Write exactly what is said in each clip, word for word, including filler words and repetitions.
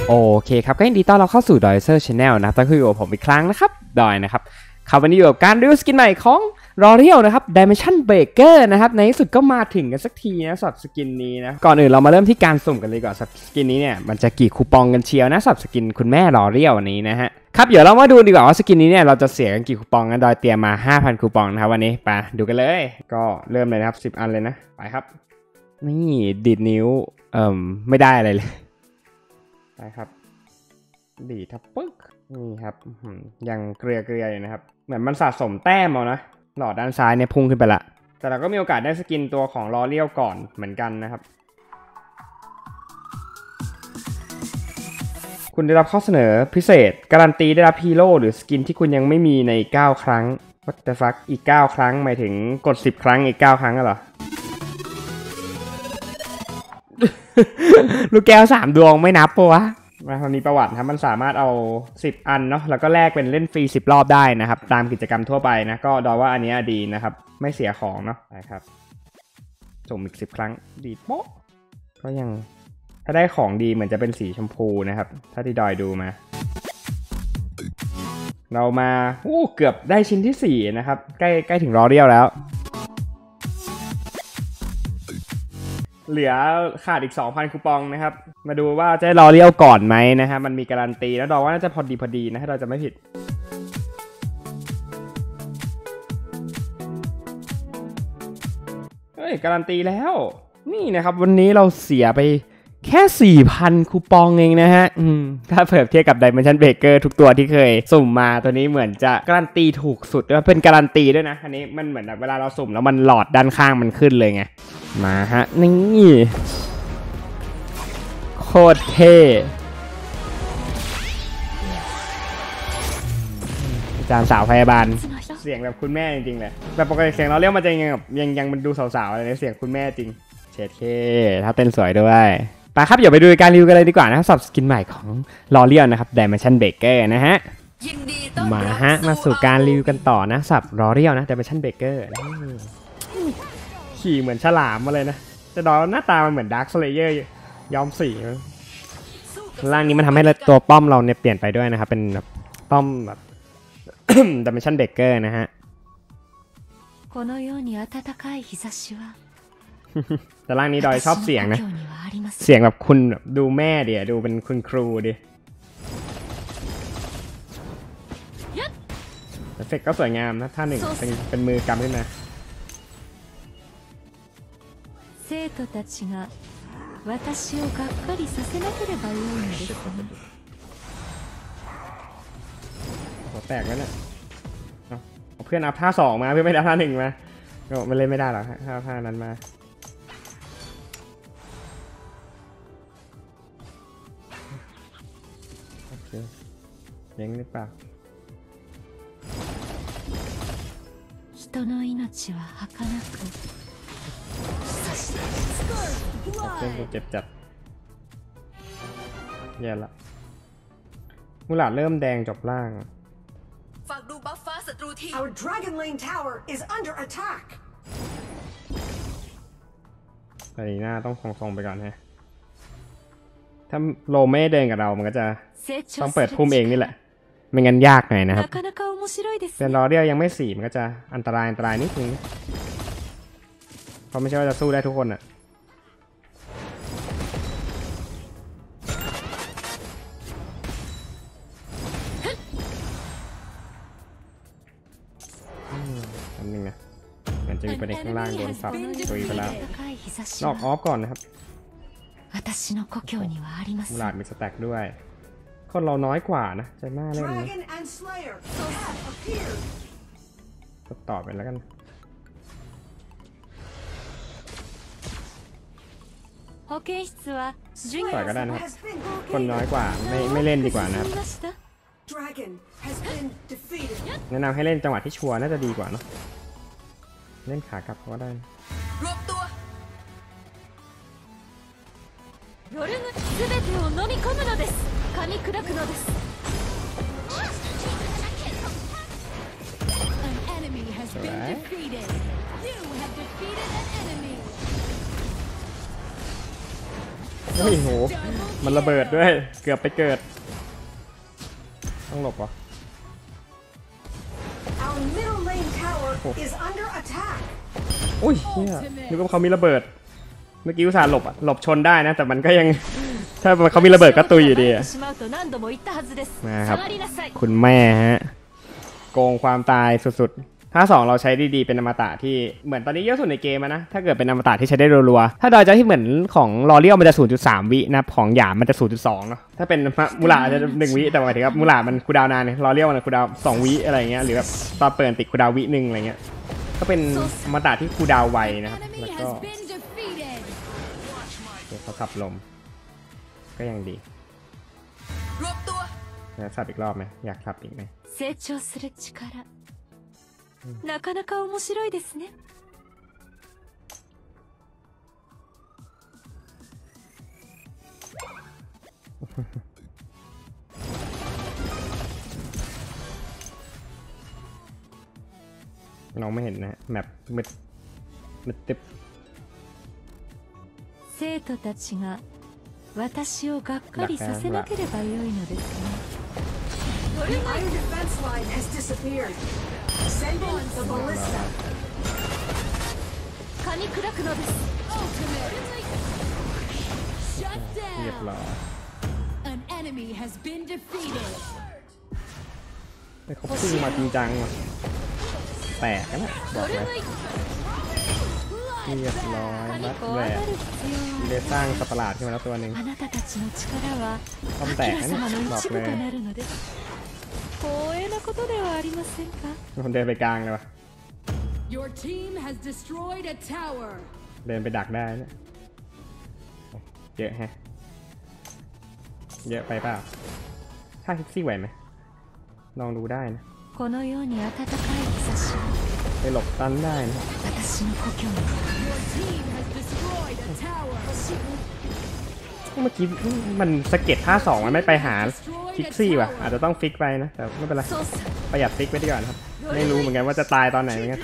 โอเคครับก็ยินดีต้อนรับเข้าสู่ดอยเซอร์ชาแนลนะต้องคุยกับผมอีกครั้งนะครับดอยนะครับครับวันนี้อยู่กับการรีวิวสกินใหม่ของรอเรียลนะครับ Dimension Breaker นะครับในที่สุดก็มาถึงกันสักทีนะสำหรับสกินนี้นะก่อนอื่นเรามาเริ่มที่การสุ่มกันเลยก่อนสกินนี้เนี่ยมันจะกี่คูปองกันเชียวนะสำหรับสกินคุณแม่รอเรียลนี้นะฮะครับเดี๋ยวเรามาดูดีกว่าว่าสกินนี้เนี่ยเราจะเสียกันกี่คูปองกันดอยเตรียมมา ห้าพัน คูปองนะครับวันนี้ไปดูกันเลยก็เริ่มเลยนะครับสิบอันเลยนะไปครับนี่ดีดนิ้วเอ่อไม่ได้อะไรเลยไปครับดีทับปึ๊กนี่ครับยังเกลือเกลืออยู่นะครับเหมือนมันสะสมแต้มเอานะหลอดด้านซ้ายเนี่ยพุ่งขึ้นไปละแต่เราก็มีโอกาสได้สกินตัวของลอเรียลก่อนเหมือนกันนะครับคุณได้รับข้อเสนอพิเศษการันตีได้รับฮีโร่หรือสกินที่คุณยังไม่มีในเก้าครั้ง What the fuck อีกเก้าครั้งหมายถึงกดสิบครั้งอีกเก้าครั้งเหรอ ลูกแก้วสามดวงไม่นับปะวะมาทำนี้ประวัติครับมันสามารถเอาสิบอันเนาะแล้วก็แลกเป็นเล่นฟรีสิบรอบได้นะครับตามกิจกรรมทั่วไปนะก็ดอว่าอันนี้ดีนะครับไม่เสียของเนาะนะครับส่งอีกสิบครั้งดีโป๊ะก็ยังถ้าได้ของดีเหมือนจะเป็นสีชมพูนะครับถ้าที่ดอยดูมาเรามาอู้เกือบได้ชิ้นที่สี่นะครับใกล้ใกล้ถึงรอเรียลแล้วเหลือขาดอีก สองพัน คูปองนะครับมาดูว่าจะรอเรียลก่อนไหมนะฮะมันมีการันตีแล้วดอกว่าน่าจะพอดีพอดีนะถ้าเราจะไม่ผิดเฮ้ยการันตีแล้วนี่นะครับวันนี้เราเสียไปแค่ สี่พัน คูปองเองนะฮะอืมถ้าเปรียบเทียบกับ Dimension Breaker ทุกตัวที่เคยสุ่มมาตัวนี้เหมือนจะการันตีถูกสุดด้วยเป็นการันตีด้วยนะอันนี้มันเหมือนแบบเวลาเราสุ่มแล้วมันหลอดด้านข้างมันขึ้นเลยไงมาฮะนี่โคตรเท่อาจารย์สาวพยาบาลเสียงแบบคุณแม่จริงๆเลยแบบปกติเสียงเราเรียกมันจะยังแบบยังยังมันดูสาวๆอะไรเนี่ยเสียงคุณแม่จริงเชดเคถ้าเต้นสวยด้วยไปครับอย่าไปดูการรีวิวกันเลยดีกว่านะครับสำหรับสกินใหม่ของลอเรียลนะครับ Dimension Breaker นะฮะมาฮะมาสู่การรีวิวกันต่อนะสับลอเรียลนะ Dimension Breaker ขี่เหมือนฉลามมาเลยนะแต่ดอหน้าตามันเหมือน Dark Slayer ย้อมสีล่างนี้มันทำให้ตัวป้อมเราเนี่ยเปลี่ยนไปด้วยนะครับเป็นแบบป้อมแบบ Dimension Breaker นะฮะแต่ร่างนี้ดอยชอบเสียงนะเสียงแบบคุณดูแม่เดี๋ยวดูเป็นคุณครูดิเอฟเฟกต์ก็สวยงามนะท่าหนึ่งเป็นเป็นมือกำขึ้นมาหัวแตกแล้วเนี่ยเอาเพื่อนอัพท่าสองมาเพื่อนไม่ได้ท่าหนึ่งมาก็มันเล่นไม่ได้หรอกท่าท่านั้นมาโอเคเลี้ยงหรือเปล่าเล่นกูเจ็บจัดแย่ละมูหลาดเริ่มแดงจบล่างฝากดูบัฟฟ้าศัตรูที Our Dragon Lane Tower is under attack แต่อีหน้าต้องคงๆไปก่อนฮะถ้าโลไม่เดินกับเรามันก็จะต้องเปิดพุ่มเองนี่แหละไม่งั้นยากหน่อยนะครับเป็นรอเรียลยังไม่สี่มันก็จะอันตรายอันตรายนิดนึงเพราะไม่ใช่ว่าจะสู้ได้ทุกคนอ่ะอันนึงนะมันจะมีประเด็นข้างล่างโดนสับตุยไปแล้วนอกออฟก่อนนะครับมูลาดมีสแต็กด้วยคนเราน้อยกว่านะใจมากเล่นนะก็ต่อไปแล้วกันต่อยก็ได้นะครับคนน้อยกว่าไม่ไม่เล่นดีกว่านะครับแนะนำให้เล่นจังหวะที่ชัวร์น่าจะดีกว่าเนาะเล่นขากลับก็ได้รวบตัวโอ้โหมันระเบิดด้วยเกือบไปเกิดต้องหลบวะ Our middle lane tower is under attack. อุ้ยเนี่ยนึกว่าเขามีระเบิดเมื่อกี้อุตส่าห์หลบอะหลบชนได้นะแต่มันก็ยังถ้าเขามีระเบิดก็ตุยอยู่ดีอะนะครับคุณแม่ฮะโกงความตายสุดๆถ้าสองเราใช้ดีๆเป็นอมตะที่เหมือนตอนนี้เยอะสุดในเกมนะถ้าเกิดเป็นอมตะที่ใช้ได้รัวๆถ้าดอยจะที่เหมือนของลอเรียลมันจะ ศูนย์จุดสาม วินะของหยามมันจะ ศูนย์จุดสอง เนาะถ้าเป็นมูลาจะหนึ่งวิแต่หมายถึงว่ามูลามันคูลดาวน์นานเนี่ยลอเรียลมันคูลดาวน์สองวิอะไรเงี้ยหรือแบบตอนเปิดติดคูลดาวน์วินึงอะไรเงี้ยก็เป็นอมตะที่คูลดาวน์ไวนะครับแล้วก็เขาขับลมก็ยังดีรวบตัวจะสับอีกรอบไหมอยากสับอีกไหม成長する力なかなか面白いですねน้องไม่เห็นนะแมปมืดมืดตึ๊บ生徒たちが私をがっかりさせなければよいのですね The iron defense line has disappeared. Send in the ballista. カニ砕くのですเรียบร้อย An enemy has been defeated. ไม่เขาพุ่งมาจริงจังว่ะแตกกันนะบอกเลยเรียบร้อยบัดแหวกเรียกสร้างสัตว์ประหลาดขึ้นมาแล้วตัวหนึ่งต้องแตกนะเนี่ยบอกเลยมันเดินไปกลางเลยวะ Your team has destroyed a tower. เดินไปดักได้เนี่ยเยอะแฮะเยอะไปเปล่าถ้าคิกซี่ไหวไหมลองดูได้นะไปหลบตันได้นะ Your team has destroyed a tower. เมื่อกี้มันสะเก็ดท่าสองมันไม่ไปหาคิกซี่ว่ะอาจจะต้องฟิกไปนะแต่ไม่เป็นไรประหยัดฟิกไว้ดีกว่าครับไม่รู้เหมือนกันว่าจะตายตอนไหนเหมือนกัน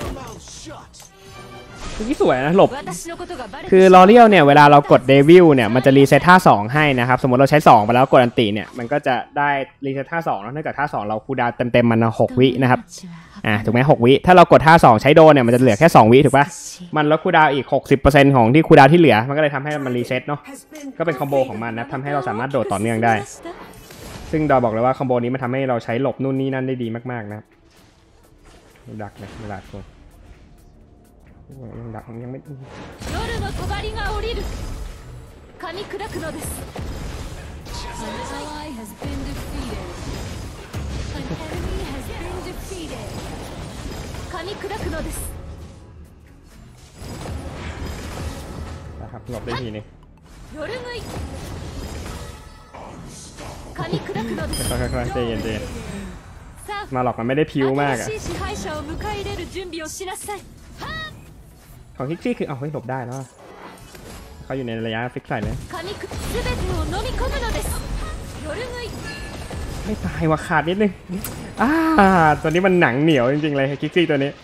นี่สวยนะหลบคือลอเรียลเนี่ยเวลาเรากดเดวิลเนี่ยมันจะรีเซ็ตท่าสองให้นะครับสมมติเราใช้สองไปแล้วกดอันติเนี่ยมันก็จะได้รีเซ็ตท่าสองแล้วเนื่องจากท่าสองเราคูลดาวน์เต็มๆมันหกวินะครับอ่าถูกไหมหกวิถ้าเรากดท่าสองใช้โดนเนี่ยมันจะเหลือแค่สองวิถูกปะมันลดคูลดาวน์อีก หกสิบเปอร์เซ็นต์ ของที่คูลดาวน์ที่เหลือมันก็เลยทำให้มันรีเซ็ตเนาะก็เป็นคอมโบของมันนะทำให้เราสามารถโดดต่อเนื่องได้ซึ่งดอยบอกเลยว่าคอมโบนี้มันทำให้เราใช้หลบนู่นนี่นั่นได้ดีมากๆนะครับดักเลยเวลาตัวยังดักยังไม่夜の帳が降りる噛み砕くのです An ally has been defeated. An enemy has been defeated. 噛み砕くのですนะครับหลบได้ทีนึง夜食い噛み砕くのですค่อยๆใจเย็นๆมาหลอกมันไม่ได้พิ้วมากอะ新しい支配者を迎え入れる準備をしなさいของคิกซี่คือเอาเฮ้ยหลบได้แล้วเขาอยู่ในระยะฟิกใส่เลยไม่ตายว่ะขาดนิดนึงอ่าตัวนี้มันหนังเหนียวจริงๆเลยคิกซี่ตัวนี้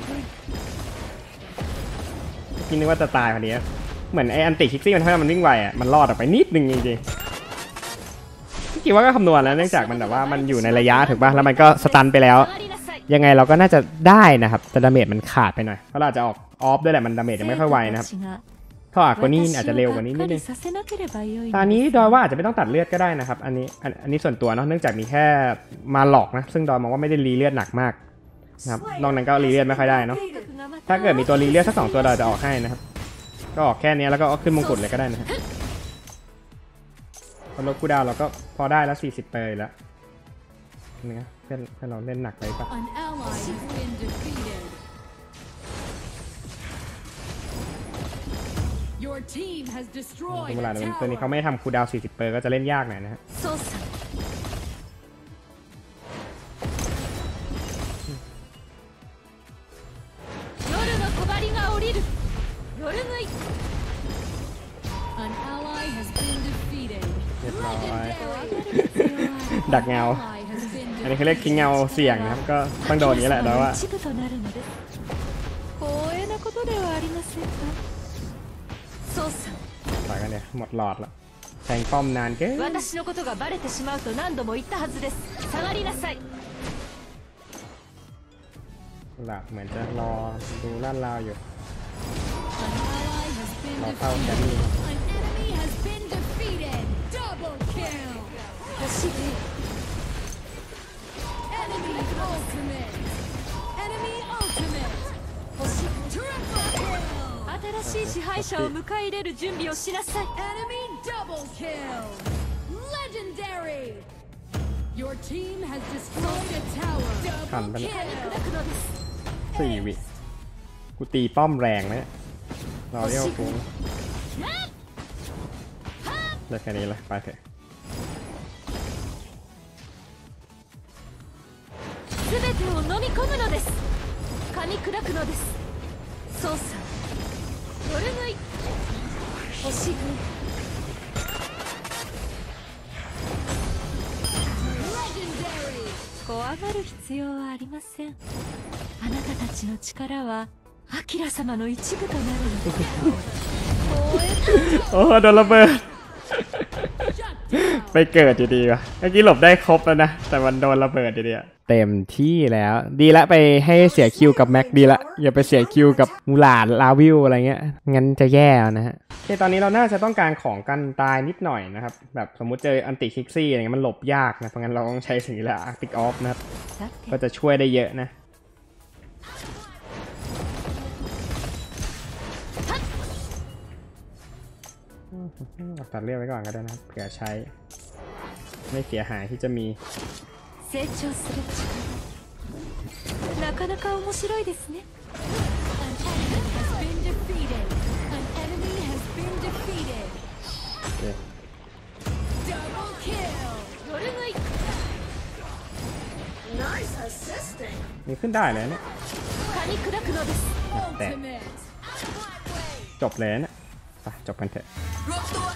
คิดนึกว่าจะตายพอดีเหมือนไออันติคิกซี่มันทำให้มันวิ่งไวอ่ะมันรอดออกไปนิดนึงจริงๆคิดว่าก็คำนวณแล้วเนื่องจากมันแบบว่ามันอยู่ในระยะถูกป่ะแล้วมันก็สตันไปแล้วยังไงเราก็น่าจะได้นะครับแต่ดาเมจมันขาดไปหน่อยเพราะเราจะออกออฟด้วยแหละมันดาเมจยังไม่ค่อยไวนะครับถ้าอากว่านี้อาจจะเร็วกว่านี้นิดนึงตอนนี้ดอยว่าอาจจะไม่ต้องตัดเลือดก็ได้นะครับอันนี้อันนี้ส่วนตัวเนาะเนื่องจากมีแค่มาหลอกนะซึ่งดอยมองว่าไม่ได้รีเลือดหนักมากนะครับนอกนั้นก็รีเลือดไม่ค่อยได้เนาะถ้าเกิดมีตัวรีเลือดสักสองตัวดอยจะออกให้นะครับก็ออกแค่นี้แล้วก็ขึ้นมงกุฎเลยก็ได้นะครับพอลดคูลดาวน์เราก็พอได้แล้วสี่สิบเปอร์แล้วนี่เพื่อนเพื่อนเราเล่นหนักไปปะ An ally has been defeated. Your team has destroyed เวลา a ตัวนี้ tower. เขาไม่ทำคูลดาวน์สี่สิบเปอร์ก็จะเล่นยากหน่อยนะฮะ夜の帳が降りる夜食い An ally has been defeated. เรียบร้อยดักเงา Ally has been อันนี้เขาเรียกทิ้งเงาเสี่ยงนะครับก็ต้องโดนอย่างนี้แหละแต่ว่าต่อยกันเนี่ยหมดหลอดแล้วแทงป้อมนานเกิน私のことがバレてしまうと何度も言ったはずです下がりなさいหลักเหมือนจะรอดูลาดราวอยู่ An ally has been รอเข้าแค defeated. รี่ An enemy has been defeated. Double kill. Enemy ultimate. Enemy ultimate. Triple kill. 新しい支配者を迎え入れる準備をしなさい Enemy double kill. Legendary. Your team has destroyed a tower. ทัน Double ปะเนี่ย kill. สี่วิกูตีป้อมแรงนะรอเรียวกูได้แค่นี้ละไปเถอะ全てを飲み込むのです噛み砕くのです操作ドルムイ星食い Legendary. 怖がる必要はありませんあなたたちの力はアキラ様の一部となるのですโอ้โดนระเบิด ไปเกิดอยู่ดีวะเมื่อกี้หลบได้ครบแล้วนะแต่มันโดนระเบิดอยู่ดีเต็มที่แล้วดีละไปให้เสียคิวกับแม็กดีละอย่าไปเสียคิวกับมูหลานลาวิลอะไรเงี้ยงั้นจะแย่นะฮะโอเคตอนนี้เราน่าจะต้องการของกันตายนิดหน่อยนะครับแบบสมมุติเจออันติคิกซี่อะไรเงี้ยมันหลบยากนะเพราะงั้นเราต้องใช้สิ่งนี้แหละอาร์ติกออฟนะครับさてก็จะช่วยได้เยอะนะตัดเลือดไว้ก่อนก็ได้นะครับเผื่อใช้ไม่เสียหายที่จะมี成長する力なかなか面白いですね An enemy has been defeated. An enemy has been defeated. โอเค Double kill. ドルムイ Nice assisting. มีขึ้นได้เลยเนี่ย噛み砕くのですแต่ Ultimate. จบเลยเนี่ยไปจบกันเถอะรวบตัว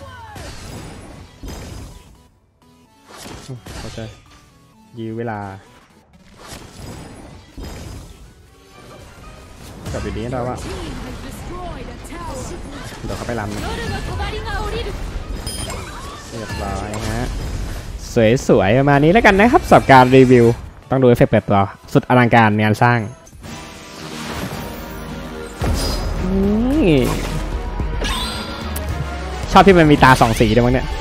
อืมเขาจะยื้อเวลาจบอยู่ดีเราว่า Team has destroyed a tower. เดี๋ยวเขาไปรำนะ夜の帳が降りるเรียบร้อยฮะสวยๆประมาณนี้แล้วกันนะครับสำหรับการรีวิวต้องดูเอฟเฟกต์เปิดตัวสุดอลังการงานสร้างนี่ชอบที่มันมีตาสองสีด้วยมั้งเนี่ย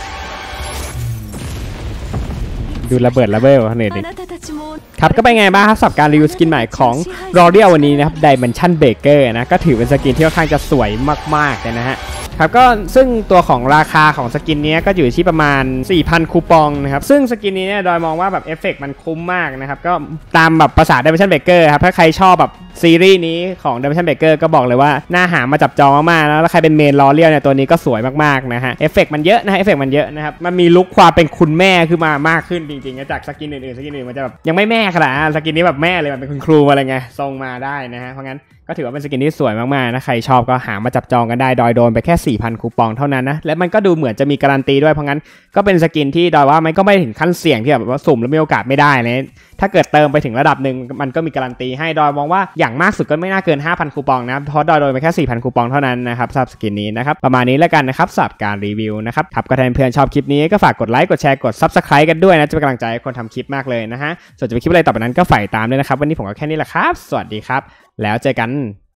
ดูระเบิดระเบิดเน็ตดิあなたたちもครับก็เป็นไงบ้างครับสำหรับการรีวิวสกินใหม่ของ L'Oreal วันนี้นะครับ Dimension Breaker นะก็ถือเป็นสกินที่ค่อนข้างจะสวยมากๆเลยนะฮะครับก็ซึ่งตัวของราคาของสกินนี้ก็อยู่ที่ประมาณ สี่พัน คูปองนะครับซึ่งสกินนี้เนี่ยโดยมองว่าแบบเอฟเฟกต์มันคุ้มมากนะครับก็ตามแบบภาษา Dimension Breaker ครับถ้าใครชอบแบบซีรีส์นี้ของ Dimension Breaker ก็บอกเลยว่าน่าหามาจับจองมากๆแล้วใครเป็นเมน L'Oreal เนี่ยตัวนี้ก็สวยมากๆนะฮะเอฟเฟกต์มันเยอะนะฮะเอฟเฟกต์มันเยอะนะครับมันมีลุคความเป็นคุณแม่ขึ้นมามากขึ้นจริงๆจากสกินอื่นๆสกินอื่นมันจะแบบยังไม่แม่ขนาดนั้นสกินนี้แบบแม่เลยมันเป็นคุณครูอะไรไงทรงมาได้นะฮะเพราะงั้นก็ถือว่าเป็นสกินที่สวยมากๆนะใครชอบก็หามาจับจองกันได้ดอยโดนไปแค่ สี่พัน คูปองเท่านั้นนะและมันก็ดูเหมือนจะมีการันตีด้วยเพราะงั้นก็เป็นสกินที่ดอยว่ามันก็ไม่ถึงขั้นเสี่ยงที่แบบว่าสุ่มแล้วมีโอกาสไม่ได้นะถ้าเกิดเติมไปถึงระดับหนึ่งมันก็มีการันตีให้ดอยมองว่าอย่างมากสุดก็ไม่น่าเกิน ห้าพัน คูปองนะเพราะดอยโดนไปแค่ สี่พัน คูปองเท่านั้นนะครับสำหรับสกินนี้นะครับประมาณนี้แล้วกันนะครับสำหรับการรีวิวนะครับครับก็ถ้าเพื่อนชอบคลิปนี้ก็ฝากกดไลค์กดแชร์กด ซับสไครบ์ กันด้วยนะจะเป็นกำลังใจให้คนทำคลิปมากเลยนะฮะส่วนจะเป็นคลิปอะไรต่อไปนั้นก็ฝ่ายตามด้วยนะครับวันนี้ผมก็แค่นี้แหละครับสวัสดีครับแล้วเจอกัน